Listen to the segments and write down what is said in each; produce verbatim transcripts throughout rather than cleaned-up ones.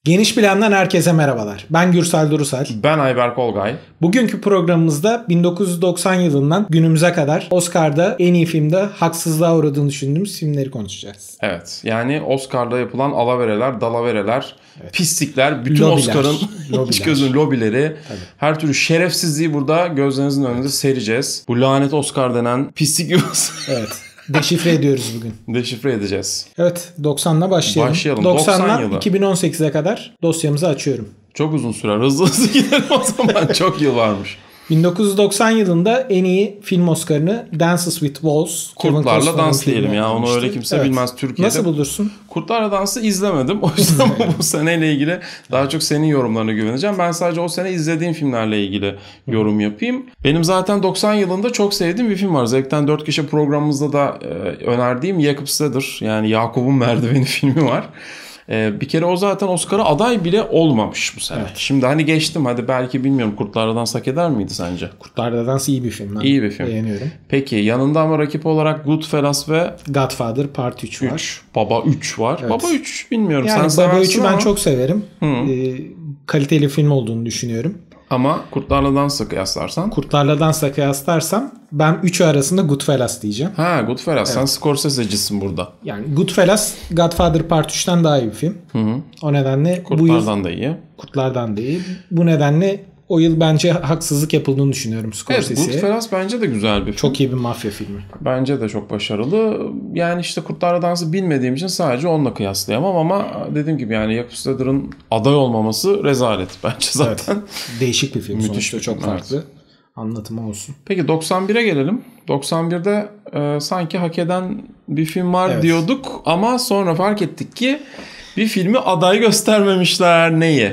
Geniş Plan'dan herkese merhabalar. Ben Gürsel Durusel. Ben Ayberk Olgay. Bugünkü programımızda bin dokuz yüz doksan yılından günümüze kadar Oscar'da en iyi filmde haksızlığa uğradığını düşündüğümüz filmleri konuşacağız. Evet, yani Oscar'da yapılan alavereler, dalavereler, evet. pislikler, bütün Lobiler, Oscar'ın lobiler. iç gözün lobileri, Tabii. her türlü şerefsizliği burada gözlerinizin önünde sereceğiz. Bu lanet Oscar denen pislik yuvası. Evet. Deşifre ediyoruz bugün. Deşifre edeceğiz. Evet, doksanla başlayalım. Başlayalım. doksandan doksan yılı. iki bin on sekize kadar dosyamızı açıyorum. Çok uzun sürer. Hızlı hızlı gidelim o zaman. Çok yıl varmış. bin dokuz yüz doksan yılında en iyi film Oscar'ını Dances with Wolves, Kurtlarla Dans diyelim ya. Onu öyle kimse evet. bilmez Türkiye'de. Nasıl bulursun? Kurtlarla Dans'ı izlemedim. O yüzden bu seneyle ilgili daha çok senin yorumlarına güveneceğim. Ben sadece o sene izlediğim filmlerle ilgili yorum yapayım. Benim zaten doksan yılında çok sevdiğim bir film var. Zevkten dört Kişi programımızda da e, önerdiğim Jakob Seder, yani Yakup'un Merdiveni filmi var. Ee, bir kere o zaten Oscar'a aday bile olmamış bu sene. Evet. Şimdi hani geçtim, hadi belki bilmiyorum, Kurtlarla Dans hak eder miydi sence? Kurtlarla Dans iyi bir film. Ben iyi bir film. Beğeniyorum. Peki yanında ama rakip olarak Goodfellas ve Godfather Part üç var. üç. Baba üç var. Evet. Baba üç bilmiyorum. Yani sen Baba üçü ama... ben çok severim. Ee, kaliteli film olduğunu düşünüyorum. Ama Kurtlarla Dans'la kıyaslarsan? Kurtlarla Dans'la kıyaslarsam ben üçü arasında Goodfellas diyeceğim. Ha, Goodfellas. Evet. Sen Scorsese'cisin burada. Yani Goodfellas Godfather Part üçten daha iyi bir film. Hı hı. O nedenle Kurtlardan bu yıl, da iyi. Kurtlardan da iyi. Bu nedenle o yıl bence haksızlık yapıldığını düşünüyorum Scorsese'ye. Evet, Goodfellas bence de güzel bir film. Çok iyi bir mafya filmi. Bence de çok başarılı. Yani işte Kurtlarla Dans'ı bilmediğim için sadece onunla kıyaslayamam ama dediğim gibi yani Jakob Seder'ın aday olmaması rezalet bence zaten. Evet. Değişik bir film. Müthiş bir çok film, farklı. Evet. Anlatımı olsun. Peki doksan bire gelelim. doksan birde e, sanki hak eden bir film var evet. diyorduk ama sonra fark ettik ki bir filmi aday göstermemişler. Neyi?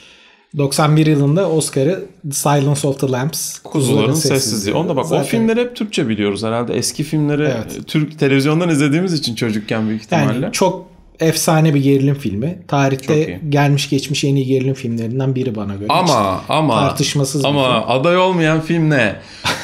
doksan bir yılında Oscar'ı Silence of the Lambs, Kuzuların Sessizliği. Onda bak, zaten... o filmleri hep Türkçe biliyoruz herhalde. Eski filmleri evet. Türk televizyondan izlediğimiz için çocukken büyük ihtimalle. Yani çok efsane bir gerilim filmi. Tarihte gelmiş geçmiş en iyi gerilim filmlerinden biri bana göre. Ama ama tartışmasız ama bir film. Aday olmayan film ne?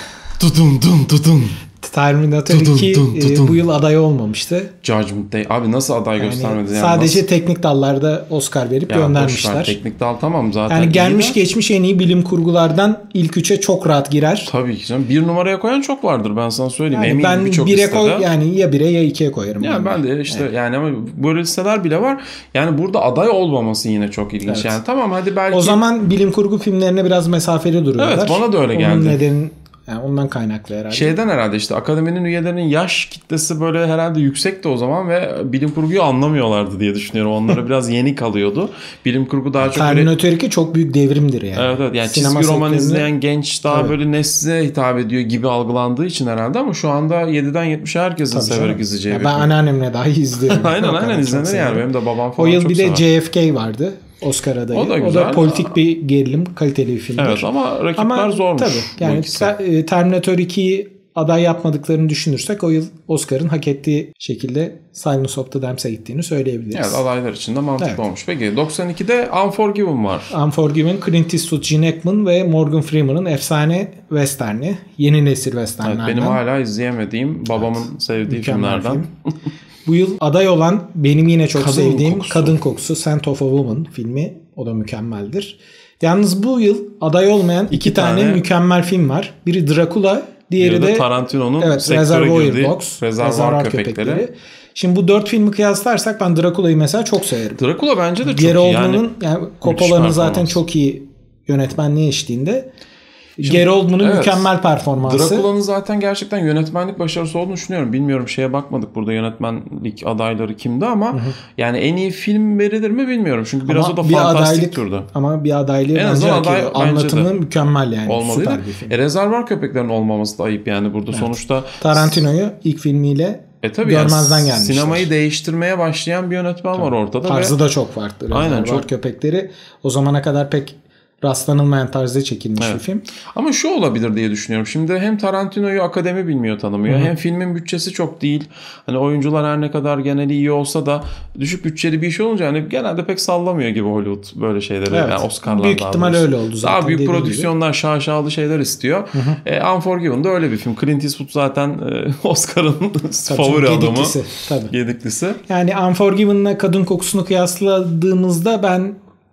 Tudun dun tudun. Terminator tutun, iki tutun, tutun. E, bu yıl aday olmamıştı. Judgment Day. Abi nasıl aday yani göstermedi? Yani sadece nasıl? teknik dallarda Oscar verip ya göndermişler. Teknik dal tamam zaten. Yani gelmiş de. geçmiş en iyi bilim kurgulardan ilk üçe çok rahat girer. Tabii ki canım. Bir numaraya koyan çok vardır, ben sana söyleyeyim. Yani Eminim ben birçok bire listede. koy, yani ya bire ya ikiye koyarım. Ya ben de işte evet. yani ama böyle listeler bile var. Yani burada aday olmaması yine çok ilginç. Evet. Yani tamam hadi belki. O zaman bilim kurgu filmlerine biraz mesafeli duruyorlar. Evet, bana da öyle geldi. Onun nedeni yani ondan kaynaklı herhalde. Şeyden herhalde işte akademinin üyelerinin yaş kitlesi böyle herhalde yüksekti o zaman ve bilim kurguyu anlamıyorlardı diye düşünüyorum. Onlara biraz yeni kalıyordu. Bilim kurgu daha çok Terminator iki çok büyük devrimdir yani. Evet evet. Yani sinema çizgi roman sektöründe... izleyen genç daha evet. böyle nesle hitap ediyor gibi algılandığı için herhalde ama şu anda yediden yetmişe herkesin tabii severek canım. izleyeceği. Ben anneannemle dahi izliyorum. aynen aynen izlenir yani. Benim de babam falan o yıl çok bir de sever. J F K vardı. Oscar adayı. O da güzel. O da politik bir gerilim, kaliteli bir filmdir. Evet ama rakipler ama, zormuş. Tabii. Yani ter, Terminator ikiyi aday yapmadıklarını düşünürsek o yıl Oscar'ın hak ettiği şekilde Silence of the Lambs'e gittiğini söyleyebiliriz. Evet, adaylar için de mantıklı evet. olmuş. Peki doksan ikide Unforgiven var. Unforgiven, Clint Eastwood, Gene Hackman ve Morgan Freeman'ın efsane western'i. Yeni nesil westernlerden. Evet, benim hala izleyemediğim, babamın evet. sevdiği mükemmel filmlerden. Film. Bu yıl aday olan benim yine çok Kadın sevdiğim kokusu. Kadın Kokusu, Scent of a Woman filmi. O da mükemmeldir. Yalnız bu yıl aday olmayan iki, iki tane, tane mükemmel film var. Biri Dracula, diğeri de Tarantino'nun evet, Reservoir Dogs, Rezervuar Köpekleri. Köpekleri. Şimdi bu dört filmi kıyaslarsak ben Dracula'yı mesela çok severim. Dracula bence de çok Gary iyi. Oldman'ın yani, yani Coppola'nın zaten çok iyi yönetmenliği eşliğinde. Gary Oldman'ın evet. mükemmel performansı. Dracula'nın zaten gerçekten yönetmenlik başarısı olduğunu düşünüyorum. Bilmiyorum, şeye bakmadık burada yönetmenlik adayları kimdi ama hı hı. yani en iyi film verilir mi bilmiyorum. Çünkü biraz ama o da fantastik turda. Ama bir adaylığı en bence aday, anlatımı bence mükemmel yani. Olmalıydı. Süper bir film. E, Rezervuar Köpeklerin olmaması da ayıp yani burada evet. sonuçta. Tarantino'yu ilk filmiyle E tabii görmezden yani gelmişler. Sinemayı değiştirmeye başlayan bir yönetmen tabii. var ortada. Tarzı ve... da çok farklı. Aynen, çok. Köpekleri o zamana kadar pek rastlanılmayan tarzda çekilmiş evet. bir film. Ama şu olabilir diye düşünüyorum. Şimdi hem Tarantino'yu akademi bilmiyor, tanımıyor. Hı-hı. Hem filmin bütçesi çok değil. Hani oyuncular her ne kadar geneli iyi olsa da düşük bütçeli bir iş olunca hani genelde pek sallamıyor gibi Hollywood böyle şeyleri. Evet. Yani Oscar'lar büyük ihtimal öyle oldu zaten. Daha büyük prodüksiyonlar, gibi. şaşalı şeyler istiyor. E, Unforgiven de öyle bir film. Clint Eastwood zaten e, Oscar'ın favori adamı. Gediklisi. Tabii. Gediklisi. Yani Unforgiven'la Kadın Kokusu'nu kıyasladığımızda ben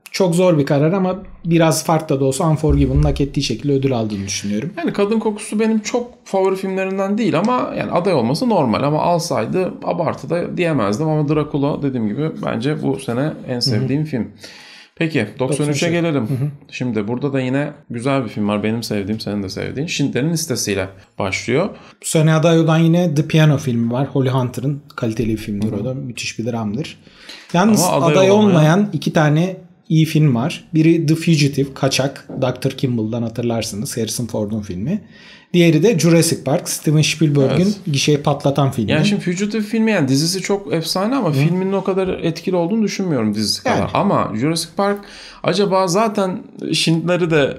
çok zor bir karar ama biraz farklı da olsa Unforgiven'ın hak ettiği şekilde ödül aldığını düşünüyorum. Yani Kadın Kokusu benim çok favori filmlerimden değil ama yani aday olması normal ama alsaydı abartı da diyemezdim ama Dracula dediğim gibi bence bu sene en sevdiğim Hı-hı. film. Peki doksan üçe gelelim. Hı hı. Şimdi burada da yine güzel bir film var. Benim sevdiğim, senin de sevdiğin. Schindler'in Listesiyle başlıyor. Bu sene aday olan yine The Piano filmi var. Holly Hunter'ın kaliteli bir filmdir. Hı hı. O da müthiş bir dramdır. Yalnız aday, aday olmayan... olmayan iki tane iyi film var. Biri The Fugitive, Kaçak. doktor Kimball'dan hatırlarsınız. Harrison Ford'un filmi. Diğeri de Jurassic Park, Steven Spielberg'in evet. gişeyi patlatan filmi. Yani şimdi Fugitive filmi yani dizisi çok efsane ama Hı. filminin o kadar etkili olduğunu düşünmüyorum dizisi kadar. Yani. Ama Jurassic Park acaba zaten Schindler'i de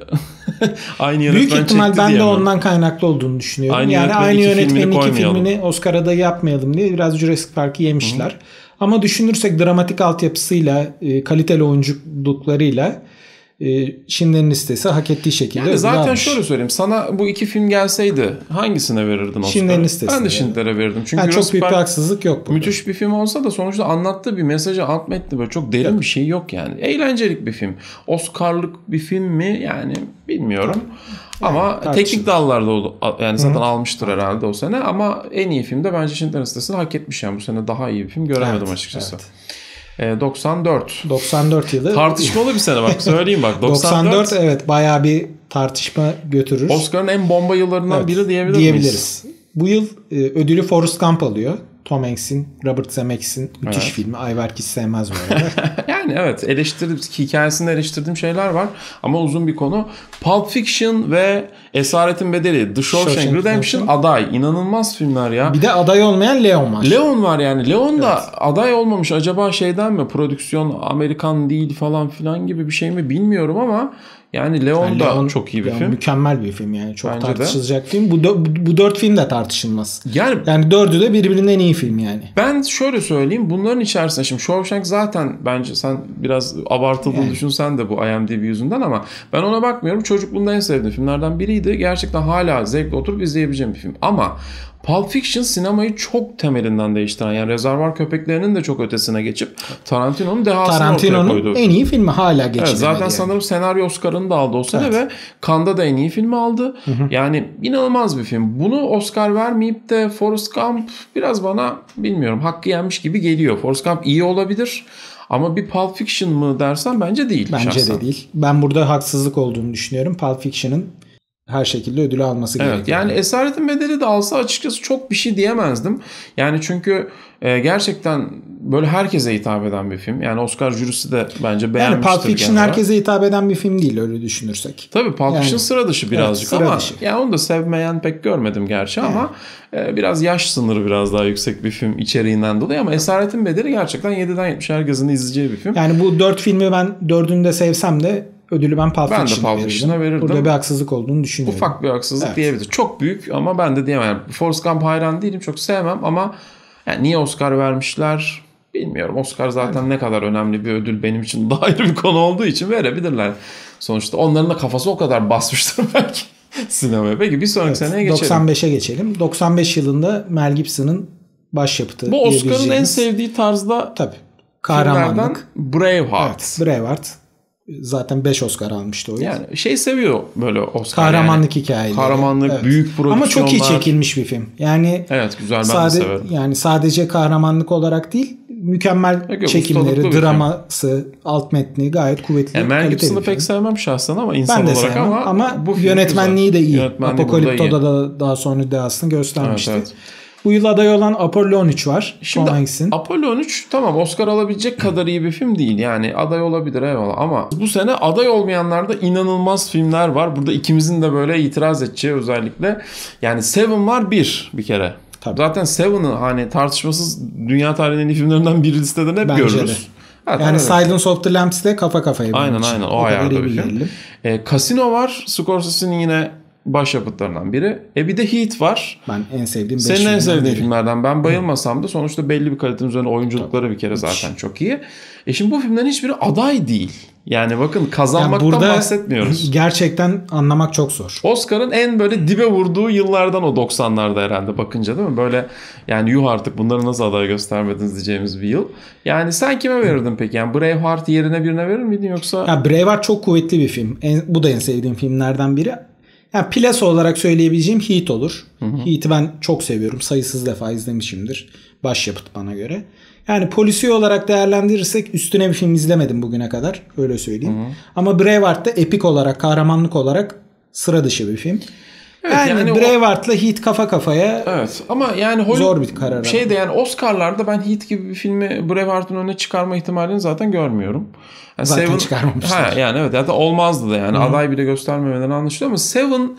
aynı yönetmen çekti. Büyük ihtimal ben de ondan kaynaklı olduğunu düşünüyorum. Aynı yani aynı yönetmenin iki filmini Oscar'a da yapmayalım diye biraz Jurassic Park'ı yemişler. Hı. Ama düşünürsek dramatik altyapısıyla, e, kaliteli oyunculuklarıyla e, Schindler'in Listesi hak ettiği şekilde yani zaten almış. Şöyle söyleyeyim. Sana bu iki film gelseydi hangisine verirdin Oscar'ı? Schindler'in Listesi. Ben de Schindler'e verirdim. Çünkü yani çok büyük bir haksızlık yok burada. Müthiş bir film olsa da sonuçta anlattığı bir mesajı atmetli böyle çok derin yok. Bir şey yok yani. Eğlencelik bir film. Oscar'lık bir film mi? Yani bilmiyorum. Yani, ama tartışılır. Teknik dallarda oldu. Yani zaten Hı-hı. almıştır herhalde o sene ama en iyi film de bence Schindler'in Listesi'ni hak etmiş yani. Bu sene daha iyi bir film göremedim evet, açıkçası. Evet. doksan dört doksan dört yılı. Tartışmalı bir sene bak söyleyeyim bak. doksan dört, doksan dört evet bayağı bir tartışma götürür. Oscar'ın en bomba yıllarından evet, biri diyebilir diyebiliriz. Miyiz? Bu yıl e, ödülü Forrest Gump alıyor. Tom Hanks'in, Robert Zemeckis'in müthiş evet. filmi. Ayberk hiç sevmez bu arada. Yani evet eleştirdim, hikayesinde eleştirdiğim şeyler var ama uzun bir konu. Pulp Fiction ve Esaretin Bedeli, The Shawshank, Shawshank Redemption aday. İnanılmaz filmler ya. Bir de aday olmayan Leon var. Leon var yani. Leon evet. da aday olmamış. Acaba şeyden mi? Prodüksiyon Amerikan değil falan filan gibi bir şey mi bilmiyorum ama yani Leon yani da Leon, çok iyi bir Leon film. Mükemmel bir film yani. Çok bence tartışılacak de. Film. Bu, bu, bu dört film de tartışılmaz. Yani, yani dördü de birbirinden iyi film yani. Ben şöyle söyleyeyim. Bunların içerisinde şimdi Shawshank zaten bence sen biraz abartıldığını yani. Düşünsen de bu IMDb yüzünden ama ben ona bakmıyorum. Çocukluğumda en sevdiğim filmlerden biriydi. Gerçekten hala zevkle oturup izleyebileceğim bir film. Ama Pulp Fiction sinemayı çok temelinden değiştiren yani Rezervuar Köpeklerinin de çok ötesine geçip Tarantino'nun dehasını Tarantino'nun ortaya koydu. en iyi filmi hala geçilemedi. Evet, zaten yani. sanırım senaryo Oscar'ını da aldı o sene evet. ve Cannes'da da en iyi filmi aldı. Hı hı. Yani inanılmaz bir film. Bunu Oscar vermeyip de Forrest Gump biraz bana bilmiyorum hakkı yenmiş gibi geliyor. Forrest Gump iyi olabilir. Ama bir Pulp Fiction mı dersen bence değil. Bence şahsen. de değil. Ben burada haksızlık olduğunu düşünüyorum. Pulp Fiction'ın her şekilde ödülü alması evet, gerekiyor. Yani Esaretin Bedeli de alsa açıkçası çok bir şey diyemezdim. Yani çünkü e, gerçekten böyle herkese hitap eden bir film. Yani Oscar jürisi de bence beğenmiştir. Yani Pulp Fiction herkese hitap eden bir film değil öyle düşünürsek. Tabii Pulp Fiction yani, sıra dışı birazcık evet, sıra ama dışı. Yani onu da sevmeyen pek görmedim gerçi evet. ama e, biraz yaş sınırı biraz daha yüksek bir film içeriğinden dolayı ama Esaretin Bedeli gerçekten yediden yetmişe herkesin izleyeceği bir film. Yani bu dört filmi ben dördünü de sevsem de ödülü ben Pulp Fiction'a verirdim. verirdim. Burada bir haksızlık olduğunu düşünüyorum. Ufak bir haksızlık evet. diyebiliriz. Çok büyük ama ben de diyemem. Yani Forrest Gump hayran değilim. Çok sevmem ama yani niye Oscar vermişler bilmiyorum. Oscar zaten evet. ne kadar önemli bir ödül benim için daha ayrı bir konu olduğu için verebilirler. Sonuçta onların da kafası o kadar basmıştır belki sinemaya. Peki bir sonraki evet. seneye geçelim. doksan beşe geçelim. doksan beş yılında Mel Gibson'ın başyapıtı. Bu Oscar'ın en sevdiği tarzda tabii. Kahramanlık. Braveheart. Evet, Braveheart. Zaten beş Oscar almıştı o yıl. Yani şey seviyor böyle Oscar. Kahramanlık yani. hikayeleri. Kahramanlık, evet. büyük prodüksiyonlar. Ama çok iyi çekilmiş bir film. Yani evet güzel ben sade, de severim. Yani sadece kahramanlık olarak değil mükemmel yok, çekimleri, draması, alt metni gayet kuvvetli. Yani Mel Gibson'ı pek sevmem şahsen ama insan ben de olarak sevmem. ama, ama bu yönetmenliği güzel. De iyi. Yönetmenliği Apocalypto'da da daha sonra dehasını göstermişti. Evet, evet. Bu yıl aday olan Apollo on üç var. Şimdi Apollo on üç tamam Oscar alabilecek kadar iyi bir film değil. Yani aday olabilir eyvallah ama bu sene aday olmayanlarda inanılmaz filmler var. Burada ikimizin de böyle itiraz edeceği özellikle. Yani Seven var bir bir kere. Tabii. Zaten Seven'ı hani tartışmasız dünya tarihinin en iyi filmlerinden biri listeden hep bence görürüz. De. Evet, yani Silence of the Lambs ile kafa kafaya. Aynen aynen o, o ayarda bir film. E, Casino var. Scorsese'nin yine başyapıtlarından biri. E bir de Heat var. Ben en sevdiğim beş Senin en sevdiğin biri. filmlerden. Ben bayılmasam da sonuçta belli bir kalitenin üzerine oyunculukları bir kere zaten çok iyi. E şimdi bu filmlerin hiçbiri aday değil. Yani bakın kazanmaktan yani bahsetmiyoruz. Gerçekten anlamak çok zor. Oscar'ın en böyle dibe vurduğu yıllardan o doksanlarda herhalde bakınca değil mi? Böyle yani yuh artık bunları nasıl aday göstermediniz diyeceğimiz bir yıl. Yani sen kime verirdin peki? Yani Braveheart yerine birine verir miydin yoksa? Ya Braveheart çok kuvvetli bir film. En, bu da en sevdiğim filmlerden biri. Yani plase olarak söyleyebileceğim Heat olur. Hı hı. Heat'i ben çok seviyorum. Sayısız defa izlemişimdir. Başyapıt bana göre. Yani polisiye olarak değerlendirirsek üstüne bir film izlemedim bugüne kadar. Öyle söyleyeyim. Hı hı. Ama Braveheart da epik olarak, kahramanlık olarak sıra dışı bir film. Evet, yani, yani Braveheart'la o... Heat kafa kafaya. Evet ama yani Hollywood zor bir karar. Şeyde yani Oscar'larda ben Heat gibi bir filmi Braveheart'ın önüne çıkarma ihtimalini zaten görmüyorum. Yani zaten Seven, çıkarmamışlar. Ha, yani evet zaten olmazdı da yani Hı-hı. aday bile göstermemeden anlaşılıyor ama Seven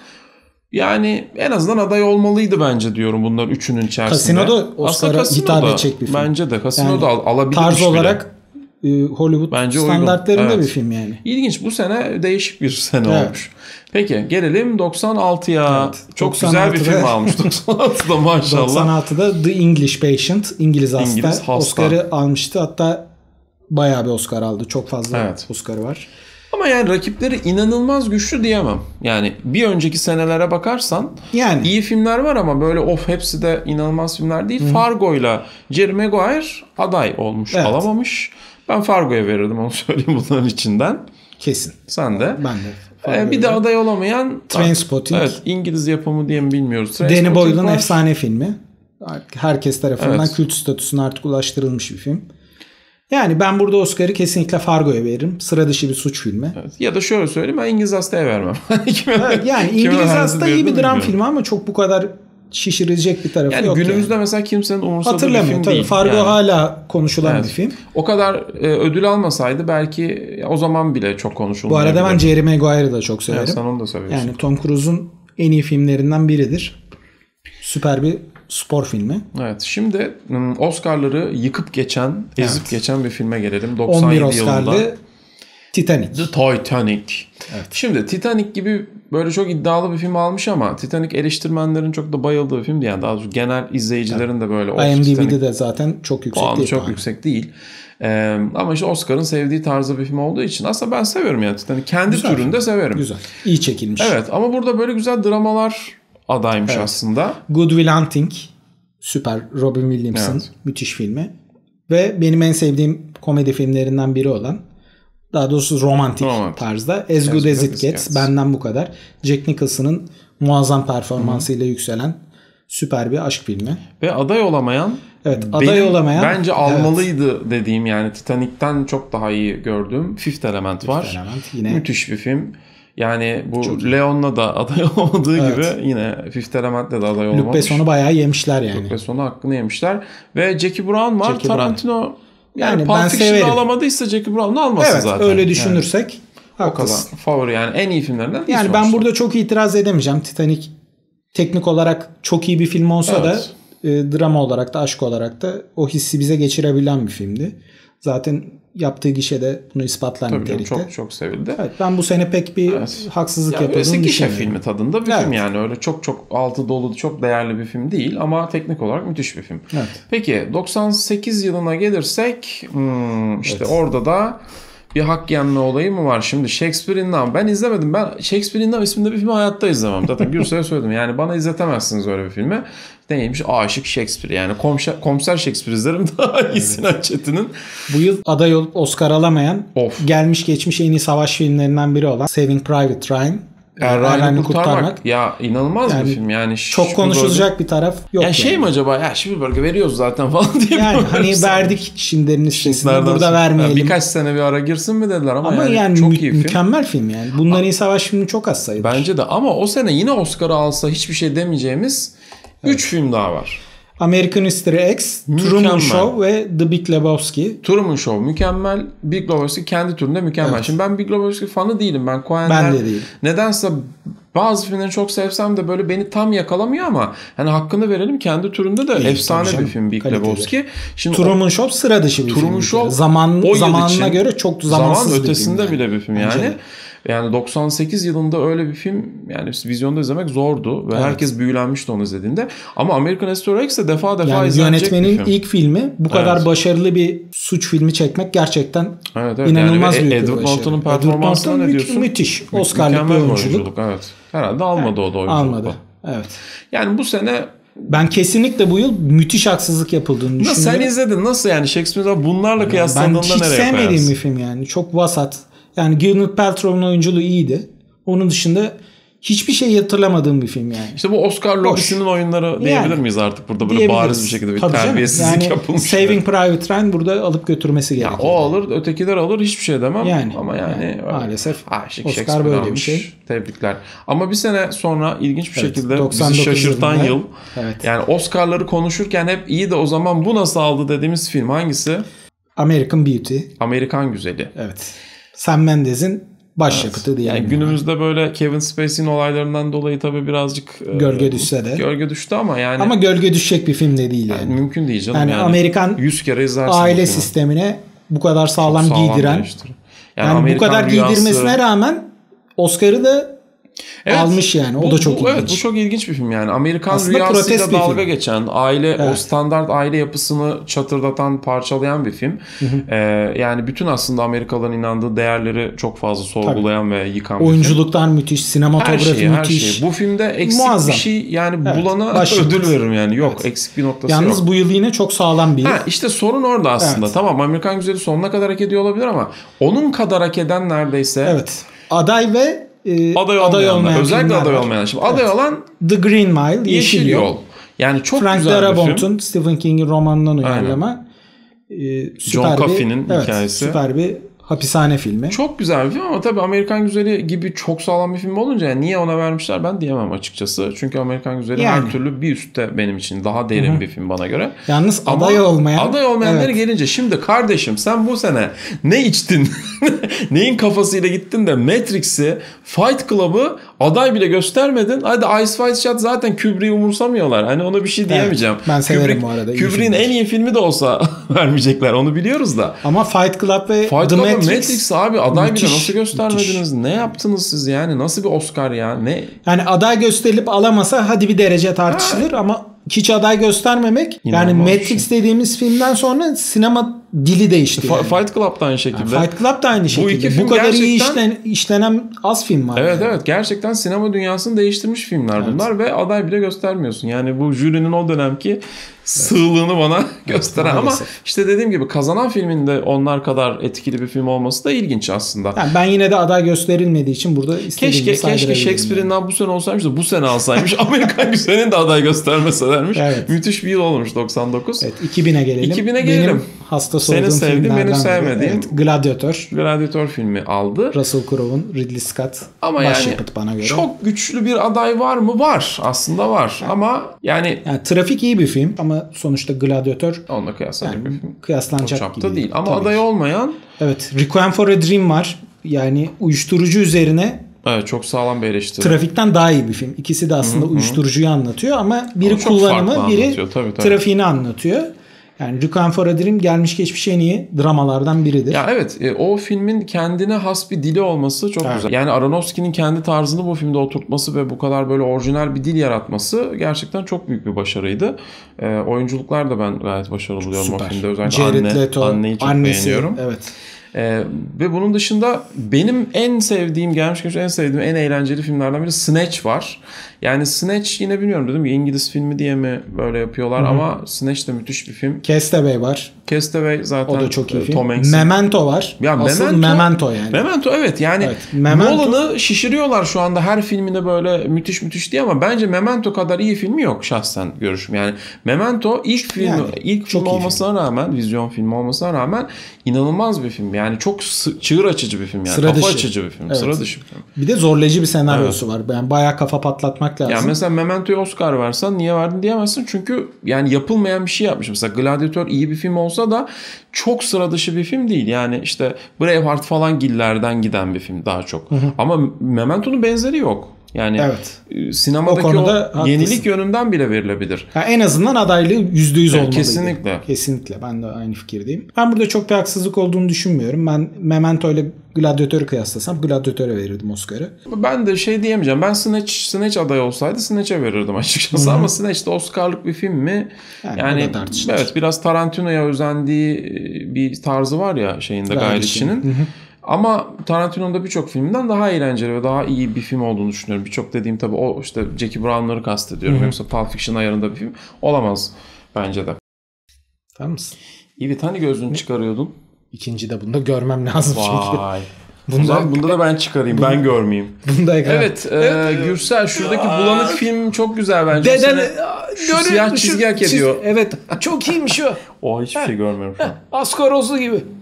yani en azından aday olmalıydı bence diyorum bunlar üçünün içerisinde. Casino'da Oscar'a hitap edecek bir film. Bence de Casino'da yani, alabilirmiş tarz bile. olarak Hollywood bence standartlarında evet. bir film yani. İlginç, bu sene değişik bir sene evet. olmuş. Peki gelelim doksan altıya. Evet, çok doksan altıda, güzel bir film almış doksan altıda maşallah. doksan altıda The English Patient, İngiliz Hasta, İngiliz hasta. Oscar'ı almıştı. Hatta bayağı bir Oscar aldı. Çok fazla evet. Oscar'ı var. Ama yani rakipleri inanılmaz güçlü diyemem. Yani bir önceki senelere bakarsan yani iyi filmler var ama böyle of hepsi de inanılmaz filmler değil. Hı. Fargo'yla Jerry Maguire aday olmuş, evet. alamamış. Ben Fargo'ya verirdim, onu söyleyeyim bunların içinden. Kesin. Sen de. Ben de. Ee, bir de aday olamayan Trainspotting. Evet, İngiliz yapımı diye mi bilmiyoruz. Danny Boyle'ın efsane filmi. Herkes tarafından evet. kült statüsüne artık ulaştırılmış bir film. Yani ben burada Oscar'ı kesinlikle Fargo'ya veririm. Sıra dışı bir suç filmi. Evet. Ya da şöyle söyleyeyim, ben İngiliz Hasta'ya vermem. Evet, yani İngiliz Hasta iyi bir dram filmi ama çok bu kadar şişirilecek bir tarafı yani yok. Günümüzde yani. mesela kimsenin umursadığı bir film tabii. değil. Fargo yani. hala konuşulan evet. bir film. O kadar e, ödül almasaydı belki o zaman bile çok konuşulurdu. Bu arada ben Jerry Maguire'ı da çok severim. Evet, sen onu da seviyorsun. Yani Tom Cruise'un en iyi filmlerinden biridir. Süper bir spor filmi. Evet. Şimdi Oscar'ları yıkıp geçen, ezip evet. geçen bir filme gelelim. doksan yedi on bir Oscar'lı yılında. Titanic. The Titanic. Evet. Şimdi Titanic gibi böyle çok iddialı bir film almış ama Titanic eleştirmenlerin çok da bayıldığı bir film değil. Yani daha doğrusu genel izleyicilerin evet. de böyle. I M D B'de de zaten çok yüksek puanı değil. çok puanı. yüksek değil. Ee, ama işte Oscar'ın sevdiği tarzı bir film olduğu için aslında ben seviyorum yani Titanic. Kendi güzel türünde film. severim. Güzel. İyi çekilmiş. Evet ama burada böyle güzel dramalar adaymış evet. aslında. Good Will Hunting. Süper. Robin Williams'ın evet. müthiş filmi. Ve benim en sevdiğim komedi filmlerinden biri olan, daha doğrusu romantik, romantik. tarzda As, As Good As It Gets. Gets. Benden bu kadar. Jack Nicholson'ın muazzam performansıyla Hı-hı. yükselen süper bir aşk filmi. Ve aday olamayan Evet, aday olamayan bence almalıydı evet. dediğim, yani Titanic'ten çok daha iyi gördüğüm Fifth Element Fifth var. Element yine müthiş bir film. Yani bu çok Leon'la da aday olmadığı evet. gibi yine Fifth Element'le de aday olmamış. Luc Besson'u bayağı yemişler yani. Luc Besson'u hakkını yemişler. Ve Jackie Brown var. Jackie Tarantino Brown. Yani, yani ben severim. alamadıysa Jackie Brown'u almasın evet, zaten. Evet, öyle düşünürsek yani, o kadar favori yani en iyi filmlerinden değil. Yani sonuçta. Ben burada çok itiraz edemeyeceğim. Titanic teknik olarak çok iyi bir film olsa evet. da e, drama olarak da aşk olarak da o hissi bize geçirebilen bir filmdi. Zaten yaptığı gişede bunu ispatlar nitelikte. Çok çok sevildi. Evet, ben bu sene pek bir evet. haksızlık yani yapıldığını düşünüyorum. Gişe filmi tadında bir evet. film yani. Öyle çok çok altı dolu, çok değerli bir film değil ama teknik olarak müthiş bir film. Evet. Peki doksan sekiz yılına gelirsek hmm, işte evet. orada da bir hak yenme olayı mı var? Şimdi Shakespeare in Love. Ben izlemedim. Ben Shakespeare in Love isminde bir filmi hayatta izlemem. Zaten Gürsel'e söyledim. Yani bana izletemezsiniz öyle bir filmi. Neymiş? Aşık Shakespeare. Yani komiser, komiser Shakespeare izlerim daha iyi Sinan Çetin'in. Bu yıl aday olup Oscar alamayan of. gelmiş geçmiş en iyi savaş filmlerinden biri olan Saving Private Ryan. Ryan'ı kurtarmak. kurtarmak. Ya inanılmaz yani bir film. Yani çok konuşulacak bir taraf yok. Ya yani. Şey mi acaba? Ya Spielberg'e veriyoruz zaten falan diye. Yani hani verdik Schindler'in listesini burada vermeyelim. Ya birkaç sene bir ara girsin mi dediler ama, ama yani, yani çok mü- iyi film. Mükemmel film yani. Bundan iyi savaş filmi çok az sayılır. Bence de ama o sene yine Oscar'ı alsa hiçbir şey demeyeceğimiz üç evet. film daha var. American History X, mükemmel. Truman Show ve The Big Lebowski. Truman Show mükemmel. Big Lebowski kendi türünde mükemmel. Evet. Şimdi ben Big Lebowski fanı değilim. Ben Coen'ler ben de değilim. Nedense bazı filmleri çok sevsem de böyle beni tam yakalamıyor ama hani hakkını verelim, kendi türünde de İyi, efsane bir film Big Lebowski. Şimdi Truman Show sıra dışı bir Truman film. Show Zaman, zamanına göre çok zamansız zaman bir ötesinde film bile bir film yani. yani. Yani doksan sekiz yılında öyle bir film yani vizyonda izlemek zordu ve evet. herkes büyülenmişti onu izlediğinde. Ama American History X de defa defa yani izlenecek bir film. Yönetmenin ilk filmi bu kadar evet. başarılı bir suç filmi çekmek gerçekten evet, evet. inanılmaz yani büyük bir başarı. Edward Norton'un performansına ne diyorsun? Müthiş. Oscar'lık bir oyunculuk. oyunculuk. Evet. Herhalde almadı evet. o da oyunculuk. Almadı. Evet. Yani bu sene ben kesinlikle bu yıl müthiş haksızlık yapıldığını Nasıl, düşünüyorum. Sen izledin. Nasıl yani? Shakespeare'da bunlarla yani kıyaslandığında nereye koyarsın? Ben hiç sevmediğim bir film yani. Çok vasat. Yani Gwyneth Paltrow'un oyunculuğu iyiydi. Onun dışında hiçbir şey hatırlamadığım bir film yani. İşte bu Oscar lobisinin oyunları diyebilir yani, miyiz artık burada böyle bariz bir şekilde bir Tabii terbiyesizlik yani yapılmış. Saving Private Ryan burada alıp götürmesi gerekiyor. Ya o alır, ötekiler alır, hiçbir şey demem. Yani, Ama yani, yani maalesef aşık Oscar böyle almış. bir şey. Tebrikler. Ama bir sene sonra ilginç bir evet, şekilde bizi şaşırtan yılında, yıl. Evet. Yani Oscar'ları konuşurken hep iyi de o zaman bu nasıl aldı dediğimiz film hangisi? American Beauty. Amerikan Güzeli. Evet. Sam Mendes'in başyapıtı evet. diyelim. Yani günümüzde böyle Kevin Spacey'nin olaylarından dolayı tabii birazcık gölge düşse de. Gölge düştü ama yani. Ama gölge düşecek bir film de değil yani. yani mümkün değil canım. Yani, yani Amerikan yüz kere izlersin aile sistemine bu kadar sağlam, sağlam giydiren. Yani, yani bu kadar rüyası... giydirmesine rağmen Oscar'ı da evet, almış yani. O bu, da çok bu, ilginç. Evet bu çok ilginç bir film yani. Amerikan Aslında rüyasıyla dalga film. geçen, aile evet. o standart aile yapısını çatırdatan, parçalayan bir film. Hı hı. Ee, yani bütün aslında Amerikalıların inandığı değerleri çok fazla sorgulayan Tabii. ve yıkan bir Oyunculuklar film. müthiş, sinematografi her şey, müthiş. Her şey. Bu filmde eksik Muazzam. bir şey yani evet. bulana Başlık. ödül veririm yani. Yok evet. eksik bir noktası Yalnız yok. Yalnız bu yıl yine çok sağlam bir yıl. Ha, işte sorun orada aslında. Evet. Tamam Amerikan Güzeli sonuna kadar hak ediyor olabilir ama onun kadar hak eden neredeyse. Evet. Aday ve E, aday, aday olmayan, özellikle aday var. olmayan. Şimdi aday evet. olan The Green Mile, Yeşil, Yeşil Yol. Yol. Yani çok Frank güzel bir film. Frank Darabont'un Stephen King'in romanından uyarlama. E, John Coffey'nin evet, hikayesi. Süper bir hapishane filmi. Çok güzel bir film ama tabii Amerikan Güzeli gibi çok sağlam bir film olunca yani niye ona vermişler ben diyemem açıkçası. Çünkü Amerikan Güzeli yani. her türlü bir üstte benim için. Daha derin Hı-hı. bir film bana göre. Yalnız ama aday olmayan. Aday olmayanları evet. gelince şimdi kardeşim sen bu sene ne içtin? Neyin kafasıyla gittin de Matrix'i, Fight Club'ı aday bile göstermedin. Hadi Ice White Shot zaten Kubrick'i umursamıyorlar. Hani ona bir şey diyemeyeceğim. Evet, ben severim Kubrick, bu arada. Kubrick'in en iyi filmi de olsa vermeyecekler. Onu biliyoruz da. Ama Fight Club ve Fight The Club Matrix, Matrix abi aday müthiş, bile nasıl göstermediniz? Müthiş. Ne yaptınız siz yani? Nasıl bir Oscar ya? Ne? Yani aday gösterilip alamasa hadi bir derece tartışılır ha. ama hiç aday göstermemek İnanılmaz yani Matrix şey. dediğimiz filmden sonra sinema dili değişti. Yani. Fight Club da aynı şekilde. Yani Fight Club da aynı şekilde. Bu, Bu kadar gerçekten... iyi işlen, işlenen az film var. Evet yani. evet gerçekten sinema dünyasını değiştirmiş filmler evet. bunlar ve aday bile göstermiyorsun. Yani bu jürinin o dönemki sığlığını bana evet, gösteren maalesef. Ama işte dediğim gibi kazanan filmin de onlar kadar etkili bir film olması da ilginç aslında. Yani ben yine de aday gösterilmediği için burada istediğim keşke keşke Shakespeare'in yani. bu sene olsaymış da bu sene alsaymış. Amerikan Güzeli'nin de aday göstermeselermiş. Evet. Müthiş bir yıl olmuş doksan dokuz. Evet iki bine gelelim. iki bine gelelim. Benim hastası Senin olduğum sevdiğin benim sevmediğim. Evet, Gladiator. Gladiator filmi aldı. Russell Crowe'un Ridley Scott. Ama yani bana göre. Çok güçlü bir aday var mı? Var. Aslında var. Yani, ama yani. Yani Trafik iyi bir film ama sonuçta Gladiator. Onunla kıyaslanacak yani, bir film. Kıyaslanacak gibi. değil. Ama aday olmayan. Evet. Requiem for a Dream var. Yani uyuşturucu üzerine. Evet çok sağlam bir eleştiri. Trafikten daha iyi bir film. İkisi de aslında Hı-hı. uyuşturucuyu anlatıyor ama biri ama kullanımı, biri tabii, tabii. trafiğini anlatıyor. Yani Requiem for a Dream gelmiş geçmiş en iyi dramalardan biridir. Ya evet e, o filmin kendine has bir dili olması çok evet. güzel. Yani Aronofsky'nin kendi tarzını bu filmde oturtması ve bu kadar böyle orijinal bir dil yaratması gerçekten çok büyük bir başarıydı. E, oyunculuklar da ben gayet başarılı buluyorum o filmde. Özellikle Jared anne, Leto, anneyi çok annesi, beğeniyorum. Evet. Ee, ve bunun dışında benim en sevdiğim, gelmiş geçmiş en sevdiğim, en eğlenceli filmlerden biri Snatch var. Yani Snatch yine bilmiyorum dedim ki İngiliz filmi diye mi böyle yapıyorlar Hı-hı. ama Snatch de müthiş bir film. Castaway var. Castaway zaten o da çok iyi Tom film. Memento var. Ya Asıl Memento, Memento yani. Memento evet yani evet, Nolan'ı şişiriyorlar şu anda her filminde böyle müthiş müthiş diye ama bence Memento kadar iyi filmi yok şahsen görüşüm. Yani Memento ilk film yani, ilk film olmasına film. rağmen, vizyon filmi olmasına rağmen inanılmaz bir film. Yani çok çığır açıcı bir film yani. Sıra kafa dışı. açıcı bir film. Evet. Sıra dışı bir film. Bir de zorlayıcı bir senaryosu evet. var. Yani bayağı kafa patlatmak lazım. Yani mesela Memento'ya Oscar versen niye verdin diyemezsin. Çünkü yani yapılmayan bir şey yapmış. Mesela Gladiator iyi bir film olsa da çok sıra dışı bir film değil. Yani işte Braveheart falan gillerden giden bir film daha çok. Hı hı. Ama Memento'nun benzeri yok. Yani evet. sinemadaki o, o yenilik yönünden bile verilebilir. Yani en azından adaylığı yüzde yüz olmalıydı. Kesinlikle. Kesinlikle. Ben de aynı fikirdeyim. Ben burada çok bir haksızlık olduğunu düşünmüyorum. Ben Memento ile Gladiatör'ü kıyaslasam Gladiatör'e verirdim Oscar'ı. Ben de şey diyemeyeceğim. Ben Snatch, Snatch adayı olsaydı Snatch'e verirdim açıkçası. Hı-hı. Ama Snatch de Oscar'lık bir film mi? Yani, yani evet, biraz Tarantino'ya özendiği bir tarzı var ya şeyinde Guy Ritchie'nin. Ama Tarantino'nun da birçok filminden daha eğlenceli ve daha iyi bir film olduğunu düşünüyorum. Birçok dediğim tabii o işte Jackie Brown'ları kastediyorum. Hı-hı. Yoksa Pulp Fiction ayarında bir film olamaz bence de. Tamam mısın? Evet, hani gözünü çıkarıyordun? İkinci de bunda görmem lazım çünkü. Vay. Bunda, bunda da ben çıkarayım. Bunu, ben görmeyeyim. Bunda ekran. Evet. E, Gürsel şuradaki bulanık film çok güzel bence. Deden, şu siyah çizgi hak ediyor. Evet. Çok iyiymiş o. O hiçbir şey görmüyorum şu an. Askorozlu gibi.